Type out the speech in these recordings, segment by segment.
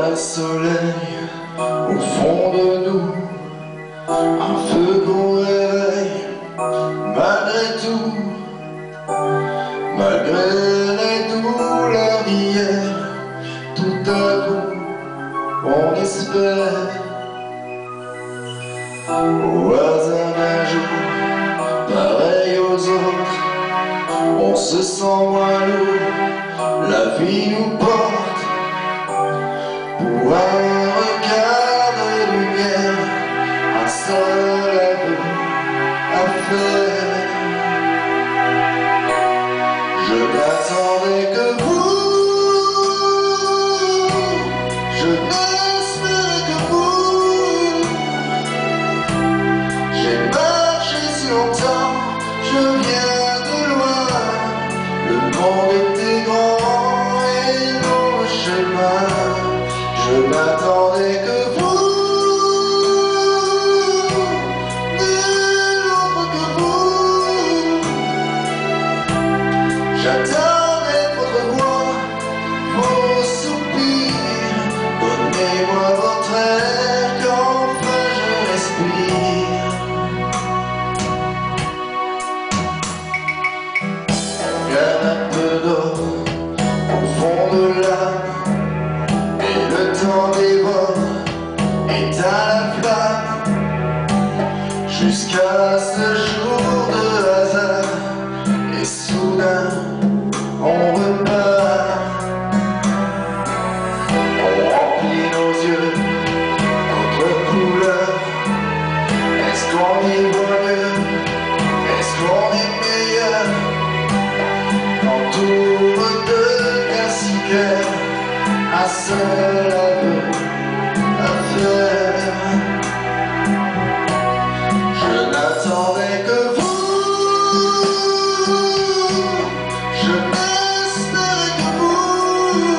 le soleil au fond de nous, un feu qu'on réveille malgré tout, malgré les douleurs d'hier. Tout à coup on espère au hasard d'un jour pareil aux autres. On se sent moins lourd, la vie nous porte pour un regard de lumière, un seul aveu à faire. Je n'attendais que vous, je n'espérais que vous. J'ai marché si longtemps, je viens de loin. Le monde était grand et long le chemin. Je n'attendais que vous, nul autre que vous. J'attendais votre voix, vos soupirs. Donnez-moi votre air qu'enfin je respire. Regarde un peu d'eau au fond de l'âme, et le temps dévore, éteint la flamme, jusqu'à ce jour de hasard, et soudain on repart. On remplit nos yeux d'autres couleurs. Est-ce qu'on y voit mieux? Est-ce qu'on est meilleur? Quand tout redevient si clair, un seul aveu à faire. Je n'attendais que vous, je n'espérais que vous.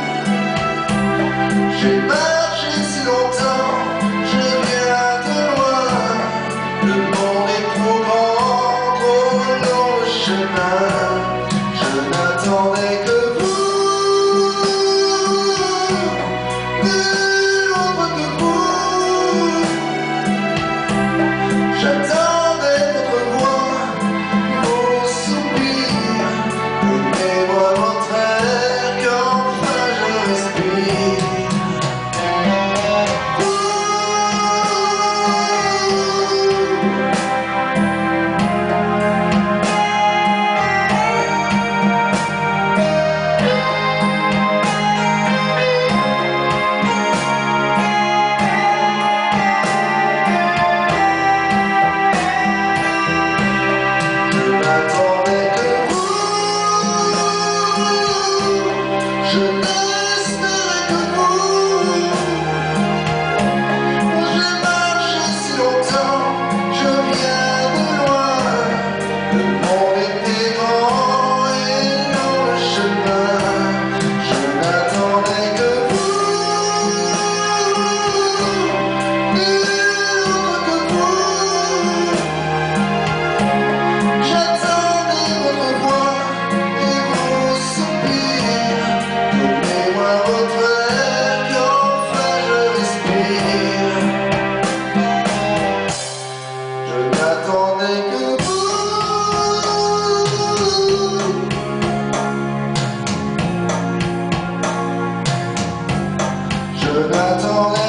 J'ai marché si longtemps, je viens de loin. Le monde est trop grand, trop long le chemin. Je n'attendais que vous, nul autre que vous. J'attendais votre voix, vos soupirs. Donnez-moi votre air qu'enfin je respire. Je n'espérais que vous. J'ai marché si longtemps, je viens de loin. Le monde était grand et long le chemin. Je n'attendais que vous, nul autre que vous. J'attendais votre voix et vos soupirs. Donnez-moi votre air qu'enfin je respire. Je n'attendais que vous. Je n'attendais